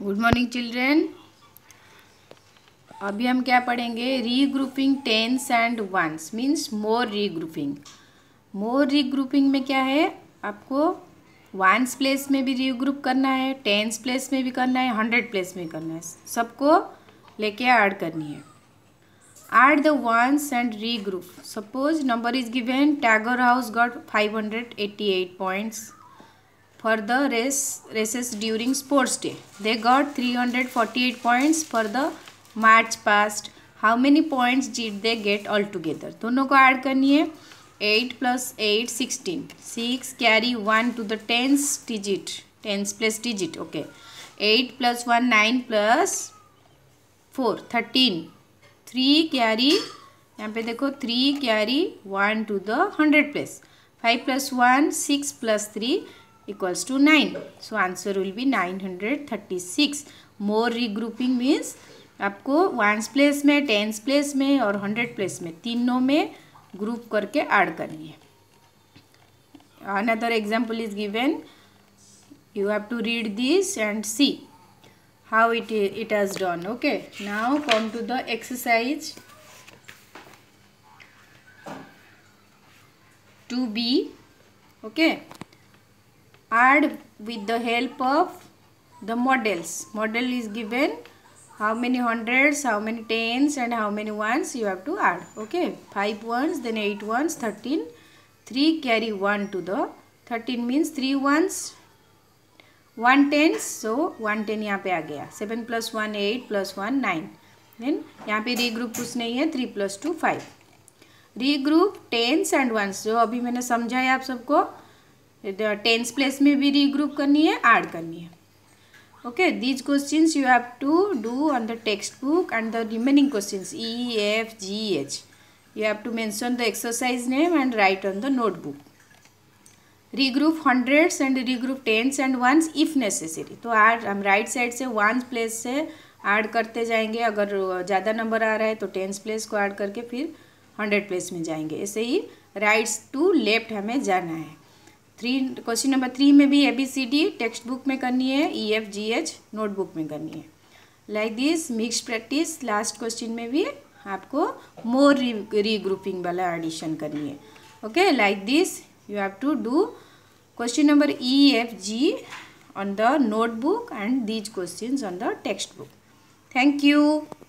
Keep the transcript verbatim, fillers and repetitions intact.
Good morning children. अभी हम क्या पढ़ेंगे? Regrouping tens and ones means more regrouping. More regrouping में क्या है, आपको वंस प्लेस में भी रीग्रुप करना है, टेंस प्लेस में भी करना है, हंड्रेड प्लेस में करना है, सबको लेके ऐड करनी है। Add the ones and regroup. Suppose number is given, Tagore House got five hundred eighty-eight points for the race races during sports day. They got three hundred forty-eight points for the match past. How many points did they get altogether? दोनों को add करनी है। eight plus eight sixteen. six carry one to the tens digit. tens plus digit. Okay. eight plus one nine plus four thirteen. Three carry, यहाँ पे देखो three carry one to the hundred place. Five plus one six plus three equals to nine. So answer will be nine hundred thirty six. More regrouping means आपको ones place में, tens place में और hundred place में तीनों में group करके add करनी है। Another example is given, you have to read this and see how it it has done. Okay, now come to the exercise two B. Okay, add with the help of the models. Model is given, how many hundreds, how many tens and how many ones you have to add. Okay, five ones, then eight ones, thirteen. three carry one to the thirteen means three ones, one tens, so one ten यहाँ पे आ गया। Seven plus one eight plus one nine. Then यहाँ पे regroup कुछ नहीं है, three plus two five. Regroup tens and ones, जो अभी मैंने समझाया आप सबको, टेंस प्लेस में भी रीग्रुप करनी है, ऐड करनी है। Okay, these questions you have to do on the textbook and the remaining questions E F G H you have to mention the exercise name and write on the notebook. Regroup hundreds and regroup tens and ones if necessary. तो add हम right side से ones place से add करते जाएंगे। अगर ज़्यादा number आ रहा है तो टेंस प्लेस को ऐड करके फिर हंड्रेड प्लेस में जाएंगे। ऐसे ही राइट टू लेफ्ट हमें जाना है। थ्री क्वेश्चन नंबर थ्री में भी A B C D textbook में करनी है, E F G H notebook में करनी है। Like this mix practice, last question में भी आपको मोर रीग्रुपिंग वाला एडिशन करनी है। Okay, like this you have to do question number E, F, G on the notebook and these questions on the textbook. Thank you.